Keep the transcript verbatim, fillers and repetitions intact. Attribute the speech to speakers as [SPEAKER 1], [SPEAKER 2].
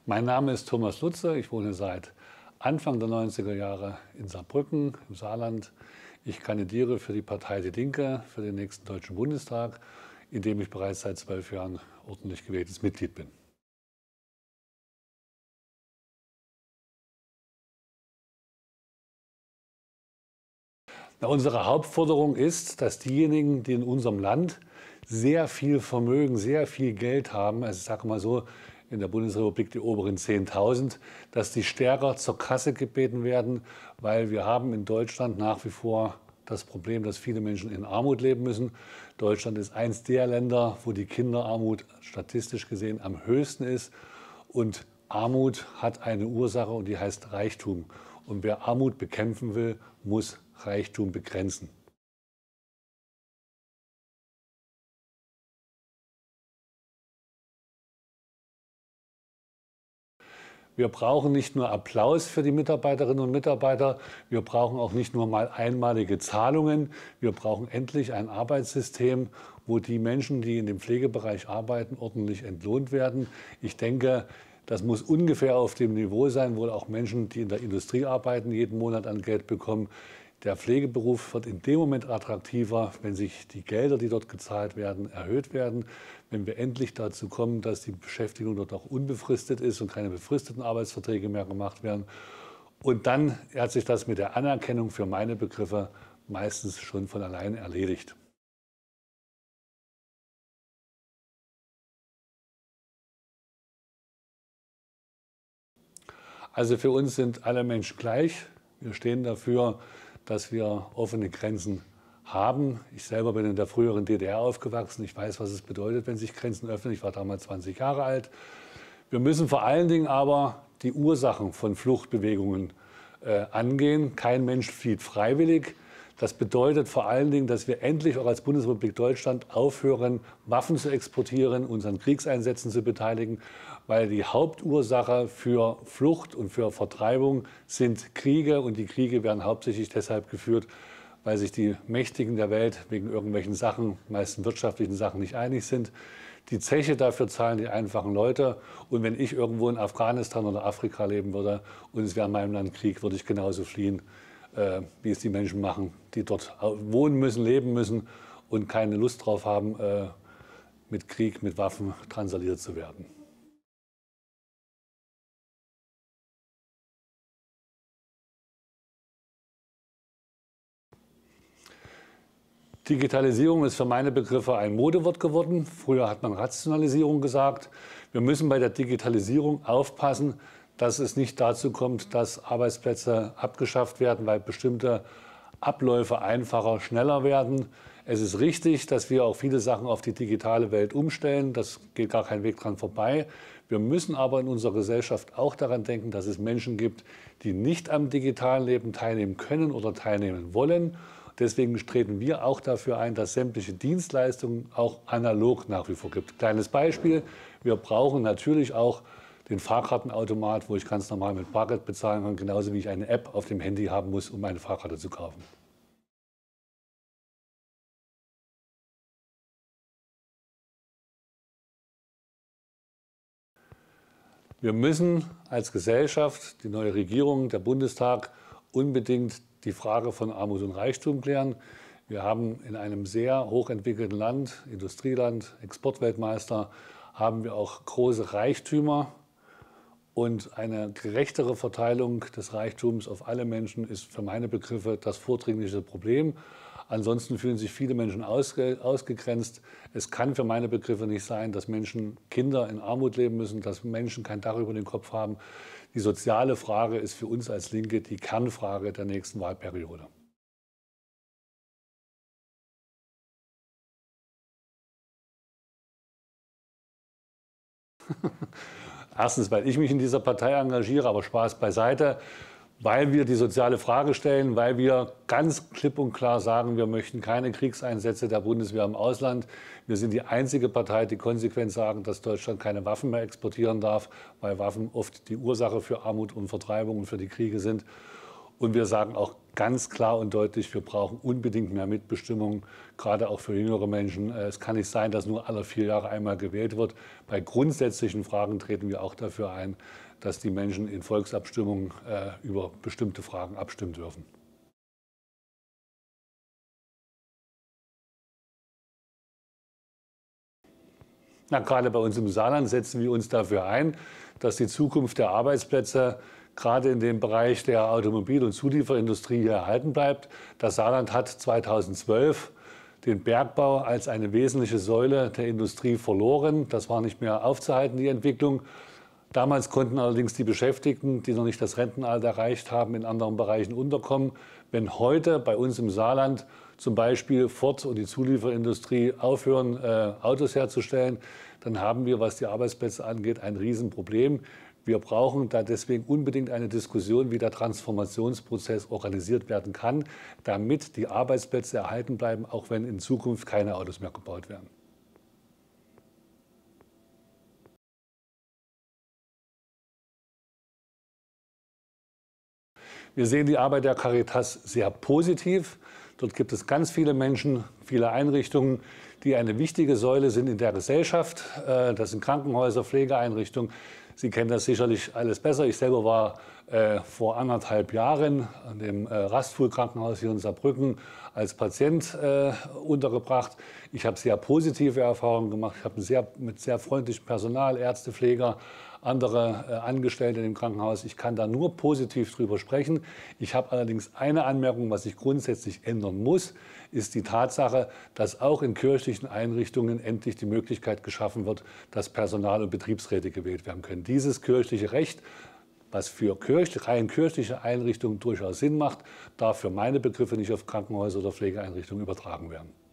[SPEAKER 1] Mein Name ist Thomas Lutze. Ich wohne seit Anfang der neunziger Jahre in Saarbrücken im Saarland. Ich kandidiere für die Partei Die Linke für den nächsten Deutschen Bundestag, in dem ich bereits seit zwölf Jahren ordentlich gewähltes Mitglied bin. Na, unsere Hauptforderung ist, dass diejenigen, die in unserem Land sehr viel Vermögen, sehr viel Geld haben, also ich sage mal so, in der Bundesrepublik die oberen zehntausend, dass die stärker zur Kasse gebeten werden, weil wir haben in Deutschland nach wie vor das Problem, dass viele Menschen in Armut leben müssen. Deutschland ist eines der Länder, wo die Kinderarmut statistisch gesehen am höchsten ist. Und Armut hat eine Ursache und die heißt Reichtum. Und wer Armut bekämpfen will, muss Reichtum begrenzen. Wir brauchen nicht nur Applaus für die Mitarbeiterinnen und Mitarbeiter, wir brauchen auch nicht nur mal einmalige Zahlungen, wir brauchen endlich ein Arbeitssystem, wo die Menschen, die in dem Pflegebereich arbeiten, ordentlich entlohnt werden. Ich denke, das muss ungefähr auf dem Niveau sein, wo auch Menschen, die in der Industrie arbeiten, jeden Monat an Geld bekommen. Der Pflegeberuf wird in dem Moment attraktiver, wenn sich die Gelder, die dort gezahlt werden, erhöht werden. Wenn wir endlich dazu kommen, dass die Beschäftigung dort auch unbefristet ist und keine befristeten Arbeitsverträge mehr gemacht werden. Und dann hat sich das mit der Anerkennung für meine Begriffe meistens schon von alleine erledigt. Also für uns sind alle Menschen gleich. Wir stehen dafür, dass wir offene Grenzen haben. Ich selber bin in der früheren D D R aufgewachsen. Ich weiß, was es bedeutet, wenn sich Grenzen öffnen. Ich war damals zwanzig Jahre alt. Wir müssen vor allen Dingen aber die Ursachen von Fluchtbewegungen äh, angehen. Kein Mensch flieht freiwillig. Das bedeutet vor allen Dingen, dass wir endlich auch als Bundesrepublik Deutschland aufhören, Waffen zu exportieren, uns an Kriegseinsätzen zu beteiligen, weil die Hauptursache für Flucht und für Vertreibung sind Kriege. Und die Kriege werden hauptsächlich deshalb geführt, weil sich die Mächtigen der Welt wegen irgendwelchen Sachen, meistens wirtschaftlichen Sachen, nicht einig sind. Die Zeche dafür zahlen die einfachen Leute. Und wenn ich irgendwo in Afghanistan oder Afrika leben würde und es wäre in meinem Land Krieg, würde ich genauso fliehen, äh, wie es die Menschen machen, die dort wohnen müssen, leben müssen und keine Lust drauf haben, äh, mit Krieg, mit Waffen drangsaliert zu werden. Digitalisierung ist für meine Begriffe ein Modewort geworden. Früher hat man Rationalisierung gesagt. Wir müssen bei der Digitalisierung aufpassen, dass es nicht dazu kommt, dass Arbeitsplätze abgeschafft werden, weil bestimmte Abläufe einfacher, schneller werden. Es ist richtig, dass wir auch viele Sachen auf die digitale Welt umstellen. Das geht gar kein Weg dran vorbei. Wir müssen aber in unserer Gesellschaft auch daran denken, dass es Menschen gibt, die nicht am digitalen Leben teilnehmen können oder teilnehmen wollen. Deswegen treten wir auch dafür ein, dass sämtliche Dienstleistungen auch analog nach wie vor gibt. Kleines Beispiel, wir brauchen natürlich auch den Fahrkartenautomat, wo ich ganz normal mit Bargeld bezahlen kann, genauso wie ich eine App auf dem Handy haben muss, um meine Fahrkarte zu kaufen. Wir müssen als Gesellschaft, die neue Regierung, der Bundestag, unbedingt die Frage von Armut und Reichtum klären. Wir haben in einem sehr hochentwickelten Land, Industrieland, Exportweltmeister, haben wir auch große Reichtümer. Und eine gerechtere Verteilung des Reichtums auf alle Menschen ist für meine Begriffe das vordringliche Problem. Ansonsten fühlen sich viele Menschen ausge, ausgegrenzt. Es kann für meine Begriffe nicht sein, dass Menschen, Kinder in Armut leben müssen, dass Menschen kein Dach über den Kopf haben. Die soziale Frage ist für uns als Linke die Kernfrage der nächsten Wahlperiode. Erstens, weil ich mich in dieser Partei engagiere, aber Spaß beiseite, weil wir die soziale Frage stellen, weil wir ganz klipp und klar sagen, wir möchten keine Kriegseinsätze der Bundeswehr im Ausland. Wir sind die einzige Partei, die konsequent sagen, dass Deutschland keine Waffen mehr exportieren darf, weil Waffen oft die Ursache für Armut und Vertreibung und für die Kriege sind. Und wir sagen auch ganz klar und deutlich, wir brauchen unbedingt mehr Mitbestimmung, gerade auch für jüngere Menschen. Es kann nicht sein, dass nur alle vier Jahre einmal gewählt wird. Bei grundsätzlichen Fragen treten wir auch dafür ein, dass die Menschen in Volksabstimmungen äh, über bestimmte Fragen abstimmen dürfen. Na, gerade bei uns im Saarland setzen wir uns dafür ein, dass die Zukunft der Arbeitsplätze gerade in dem Bereich der Automobil- und Zulieferindustrie hier erhalten bleibt. Das Saarland hat zweitausendzwölf den Bergbau als eine wesentliche Säule der Industrie verloren. Das war nicht mehr aufzuhalten, die Entwicklung. Damals konnten allerdings die Beschäftigten, die noch nicht das Rentenalter erreicht haben, in anderen Bereichen unterkommen. Wenn heute bei uns im Saarland zum Beispiel Ford und die Zulieferindustrie aufhören, äh, Autos herzustellen, dann haben wir, was die Arbeitsplätze angeht, ein Riesenproblem. Wir brauchen da deswegen unbedingt eine Diskussion, wie der Transformationsprozess organisiert werden kann, damit die Arbeitsplätze erhalten bleiben, auch wenn in Zukunft keine Autos mehr gebaut werden. Wir sehen die Arbeit der Caritas sehr positiv. Dort gibt es ganz viele Menschen, viele Einrichtungen, die eine wichtige Säule sind in der Gesellschaft. Das sind Krankenhäuser, Pflegeeinrichtungen. Sie kennen das sicherlich alles besser. Ich selber war äh, vor anderthalb Jahren an dem äh, Rastfuhl-Krankenhaus hier in Saarbrücken als Patient äh, untergebracht. Ich habe sehr positive Erfahrungen gemacht. Ich habe sehr, mit sehr freundlichem Personal, Ärzte, Pfleger, andere äh, Angestellte im Krankenhaus. Ich kann da nur positiv drüber sprechen. Ich habe allerdings eine Anmerkung, was sich grundsätzlich ändern muss, ist die Tatsache, dass auch in kirchlichen Einrichtungen endlich die Möglichkeit geschaffen wird, dass Personal- und Betriebsräte gewählt werden können. Dieses kirchliche Recht, was für Kirch, rein kirchliche Einrichtungen durchaus Sinn macht, darf für meine Begriffe nicht auf Krankenhäuser oder Pflegeeinrichtungen übertragen werden.